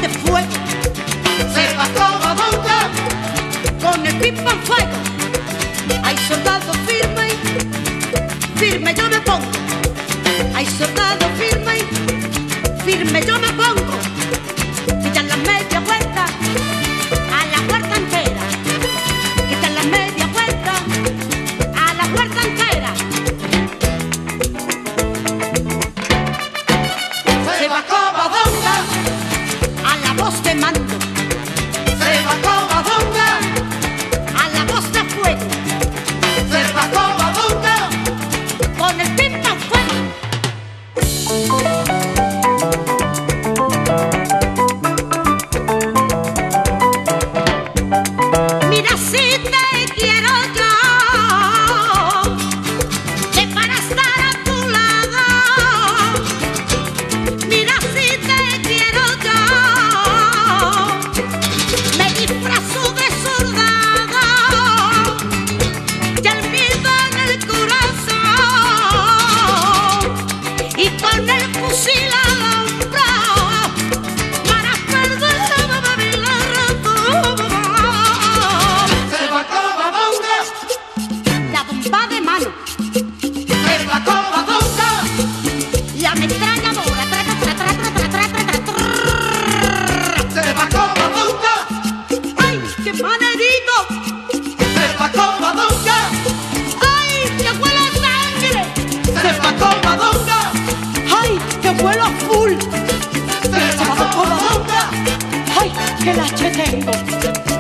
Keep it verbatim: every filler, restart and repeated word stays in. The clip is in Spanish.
de fuego. Se va como nunca, Con el pipa en fuego. Hay soldados firme, firme yo me pongo. Hay soldados firme, firme yo me pongo. Quitan la media vuelta a la puerta entera. Quitan la media vuelta a la puerta entera. se va como nunca, A la voz de mando, se va como nunca, a la voz de fuego. se va como nunca. Con el pipa en fuego. Mira si te quiero yo, que para estar a tu lado. Mira si te quiero yo, me disfrazo de soldado y olvido en el corazón y con el fusil al hombro para perder la razón. Se va como nunca, La bomba de mano, se va como nunca, la ametralladora, tra, tra, tra, tra, tra, tra, tra, tra, tra. se va como nunca, ¡Ay, qué manerito! se va como nunca, ¡Ay, que huele a sangre! se va como nunca, ¡Ay, que huele a full! se va como nunca. ¡Ay, que la che tengo!